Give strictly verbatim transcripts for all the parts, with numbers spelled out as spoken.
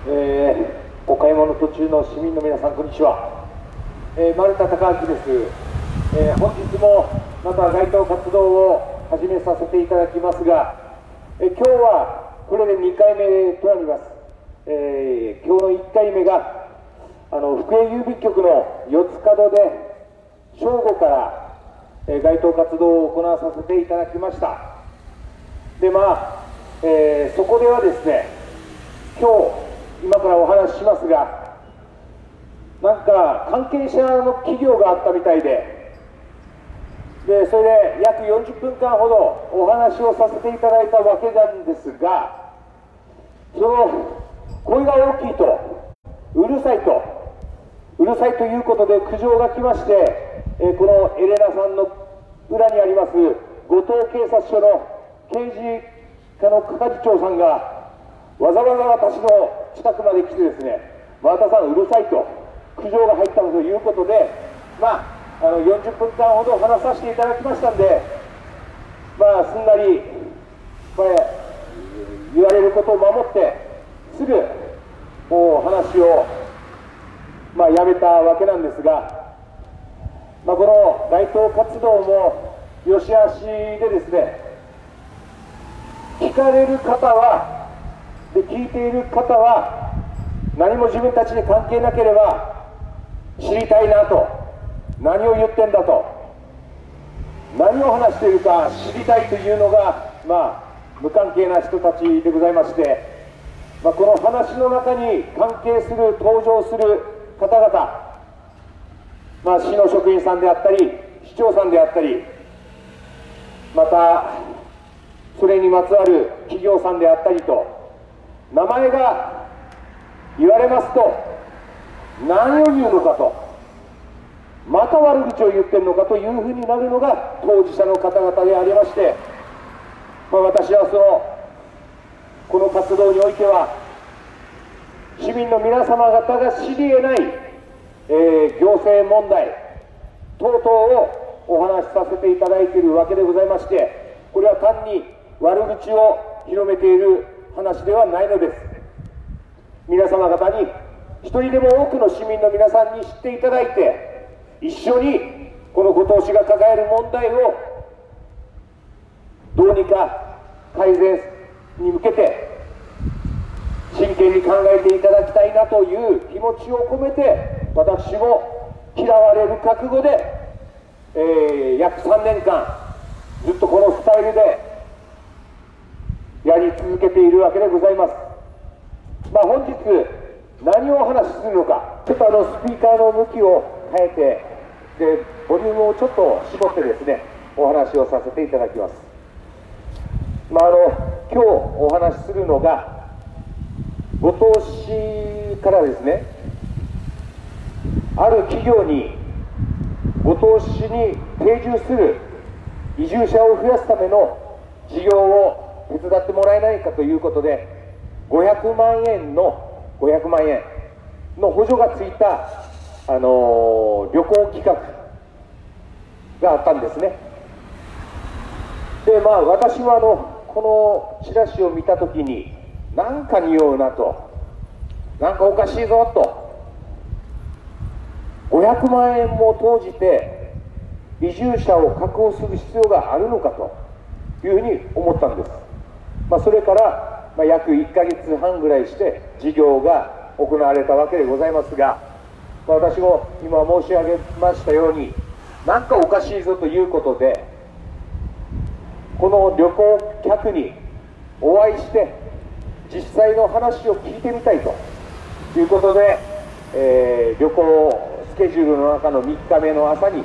えー、お買い物途中の市民の皆さん、こんにちは。えー、丸田孝明です。えー、本日もまた街頭活動を始めさせていただきますが、えー、今日はこれでにかいめとなります。えー、今日のいっかいめがあの福江郵便局の四つ角で正午から、えー、街頭活動を行わさせていただきました。でまあ、えー、そこではですね、今日今からお話ししますが、なんか関係者の企業があったみたいで、でそれで約よんじゅっぷんかんほどお話をさせていただいたわけなんですが、その声が大きいと、うるさいと、うるさいということで苦情が来まして、えー、このエレナさんの裏にあります後藤警察署の刑事課の係長さんがわざわざ私の近くまで来てですね、丸田さんうるさいと苦情が入ったということで、まあ、あのよんじゅっぷんかんほど話させていただきましたんで、まあすんなりこれ言われることを守ってすぐもう話を、まあ、やめたわけなんですが、まあ、この街頭活動もよしあしでですね、聞かれる方はで聞いている方は何も自分たちに関係なければ知りたいなと、何を言ってんだと、何を話しているか知りたいというのが、まあ、無関係な人たちでございまして、まあ、この話の中に関係する登場する方々、まあ、市の職員さんであったり市長さんであったり、またそれにまつわる企業さんであったりと、名前が言われますと何を言うのかと、また悪口を言ってるのかというふうになるのが当事者の方々でありまして、まあ、私はそのこの活動においては市民の皆様方が知り得ない、えー、行政問題等々をお話しさせていただいているわけでございまして、これは単に悪口を広めている話ではないのです。皆様方に一人でも多くの市民の皆さんに知っていただいて、一緒にこの後藤市が抱える問題をどうにか改善に向けて真剣に考えていただきたいなという気持ちを込めて、私も嫌われる覚悟で、えー、約さんねんかんずっとこのスタイルでやり続けているわけでございます。まあ、本日何をお話しするのか、ちょっとあのスピーカーの向きを変えて、でボリュームをちょっと絞ってですねお話をさせていただきます。まあ、あの今日お話しするのが後藤市からですね、ある企業に後藤市に定住する移住者を増やすための事業を手伝ってもらえないかということで、ごひゃくまんえんのごひゃくまんえんの補助がついた、あのー、旅行企画があったんですね。でまあ私はあのこのチラシを見たときに、なんか匂うなと、なんかおかしいぞと、ごひゃくまんえんも投じて移住者を確保する必要があるのかというふうに思ったんです。まあ、それから、まあ、約いっかげつはんぐらいして事業が行われたわけでございますが、まあ、私も今申し上げましたように、なんかおかしいぞということで、この旅行客にお会いして実際の話を聞いてみたいということで、えー、旅行スケジュールの中のみっかめの朝に、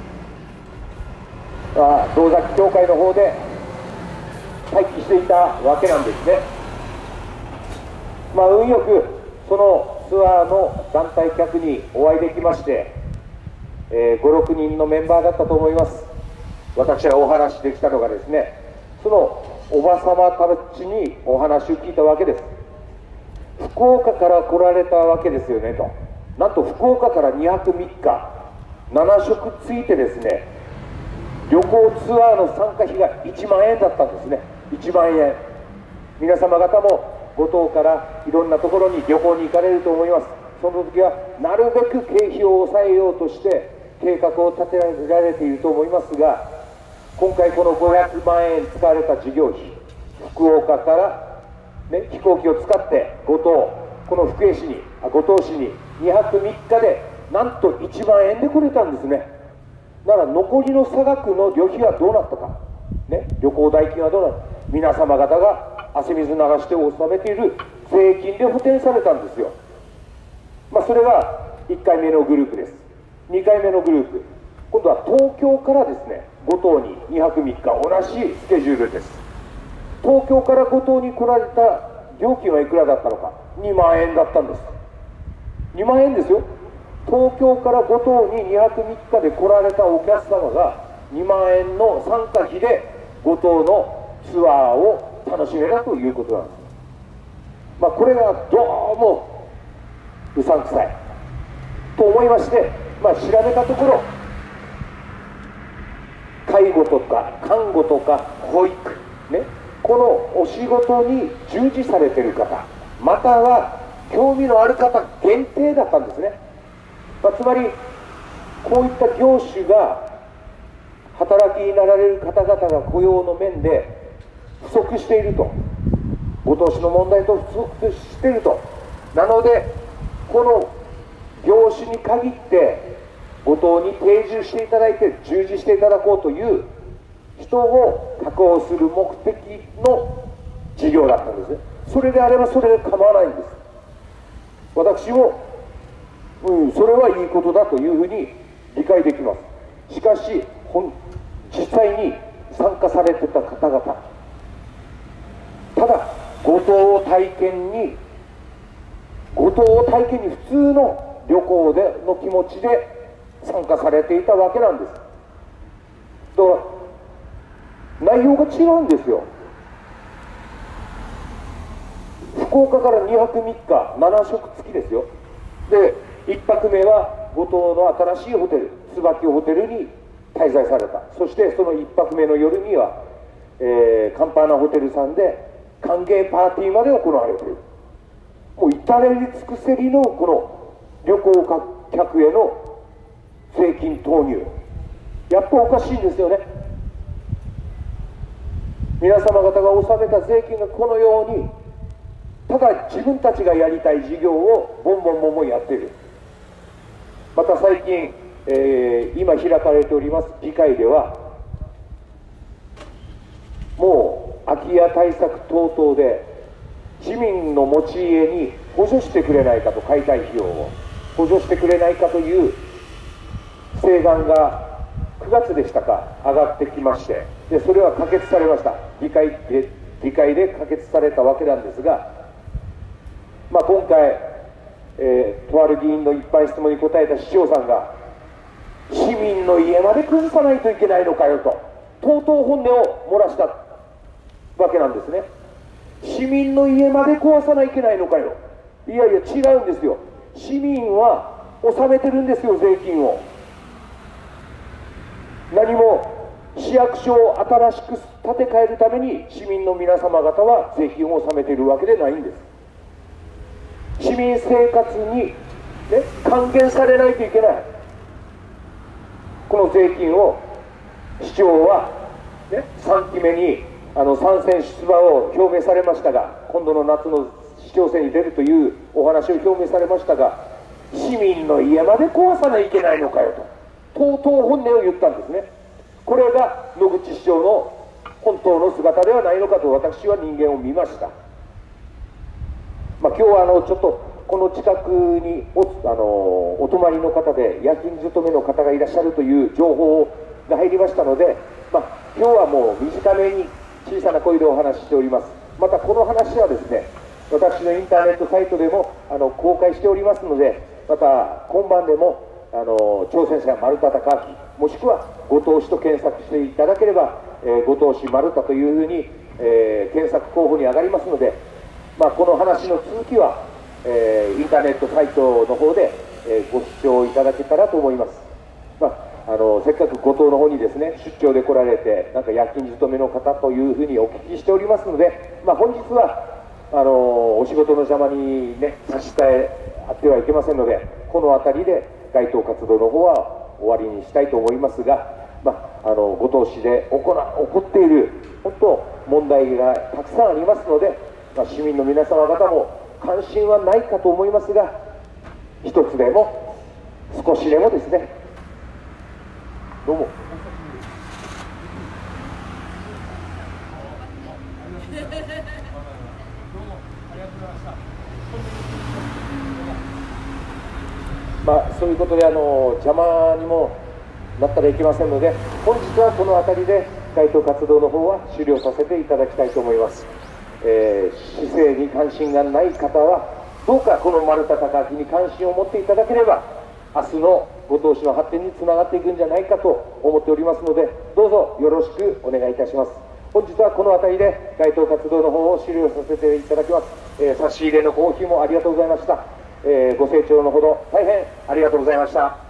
まあ、道崎協会の方で待機していたわけなんですね。まあ、運よくそのツアーの団体客にお会いできまして、えー、ご、ろくにんのメンバーだったと思います。私がお話しできたのがですね、そのおばさまたちにお話を聞いたわけです。福岡から来られたわけですよねと。なんと福岡からにはくみっかななしょくついてですね、旅行ツアーの参加費がいちまんえんだったんですね。いちまんえん。皆様方も五島からいろんなところに旅行に行かれると思います。その時はなるべく経費を抑えようとして計画を立てられていると思いますが、今回このごひゃくまんえん使われた事業費、福岡から、ね、飛行機を使って五島、この福江市にあ五島市ににはくみっかでなんといちまんえんで来れたんですね。なら残りの差額の旅費はどうなったか、ね、旅行代金はどうなったか、皆様方が汗水流して納めている税金で補填されたんですよ。まあ、それがいっかいめのグループです。にかいめのグループ、今度は東京からですね、五島ににはくみっか、同じスケジュールです。東京から五島に来られた料金はいくらだったのか、にまんえんだったんです。にまんえんですよ。東京から五島ににはくみっかで来られたお客様がにまんえんの参加費で五島のツアーを楽しめたということなんです。まあ、これがどうもうさんくさいと思いまして、まあ、調べたところ、介護とか看護とか保育、ね、このお仕事に従事されている方、または興味のある方限定だったんですね。まあ、つまりこういった業種が働きになられる方々が雇用の面で不足していると、五島市の問題と不足していると。なのでこの業種に限って五島に定住していただいて従事していただこうという人を確保する目的の事業だったんですね。それであればそれで構わないんです。私も、うん、それはいいことだというふうに理解できます。しかし実際に参加されてた方々、ただ五島を体験に五島を体験に普通の旅行での気持ちで参加されていたわけなんです。だから内容が違うんですよ。福岡からにはくみっか、ななしょく付きですよ。でいっぱくめは五島の新しいホテル、椿ホテルに滞在された。そしてそのいっぱくめの夜には、えー、カンパーナホテルさんで歓迎パーティーまで行われている。もう至れり尽くせりのこの旅行客への税金投入、やっぱおかしいんですよね。皆様方が納めた税金がこのようにただ自分たちがやりたい事業をボンボンボンボンやっている。また最近、えー、今開かれております議会では、もう空き家対策等々で市民の持ち家に補助してくれないかと、解体費用を補助してくれないかという請願がくがつでしたか上がってきまして、でそれは可決されました。議会で議会で可決されたわけなんですが、まあ、今回、えー、とある議員の一般質問に答えた市長さんが、市民の家まで崩さないといけないのかよと、とうとう本音を漏らしたわけなんですね。市民の家まで壊さないといけないのかよ。いやいや違うんですよ。市民は納めてるんですよ、税金を。何も市役所を新しく建て替えるために市民の皆様方は税金を納めているわけでないんです。市民生活に、ね、還元されないといけないこの税金を市長は、ね、さんきめにあの参戦出馬を表明されましたが、今度の夏の市長選に出るというお話を表明されましたが、市民の家まで壊さないといけないのかよと、とうとう本音を言ったんですね。これが野口市長の本当の姿ではないのかと私は人間を見ました。まあ、今日はあのちょっとこの近くに お, あのお泊まりの方で夜勤勤めの方がいらっしゃるという情報が入りましたので、まあ、今日はもう短めに小さな声でお話ししております。またこの話はですね、私のインターネットサイトでもあの公開しておりますので、また今晩でもあの挑戦者丸田孝明、もしくは五島市と検索していただければ、えー、五島市丸田というふうに、えー、検索候補に上がりますので、まあ、この話の続きは、えー、インターネットサイトの方で、えー、ご視聴いただけたらと思います。まあ、あのせっかく五島の方にですね出張で来られて、なんか夜勤勤めの方というふうにお聞きしておりますので、まあ、本日はあのお仕事の邪魔に、ね、差し支えあってはいけませんので、この辺りで街頭活動の方は終わりにしたいと思いますが、まあ、あの五島市で起こな起こっている本当問題がたくさんありますので、まあ、市民の皆様方も関心はないかと思いますが、一つでも少しでもですね、どうも。まあ、そういうことであの邪魔にもなったらいけませんので、本日はこの辺りで街頭活動の方は終了させていただきたいと思います。えー、市政に関心がない方はどうかこの丸太高明に関心を持っていただければ、明日の五島市の発展につながっていくんじゃないかと思っておりますので、どうぞよろしくお願いいたします。本日はこの辺りで街頭活動の方を終了させていただきます。えー、差し入れのコーヒーもありがとうございました。えー、ご清聴のほど大変ありがとうございました。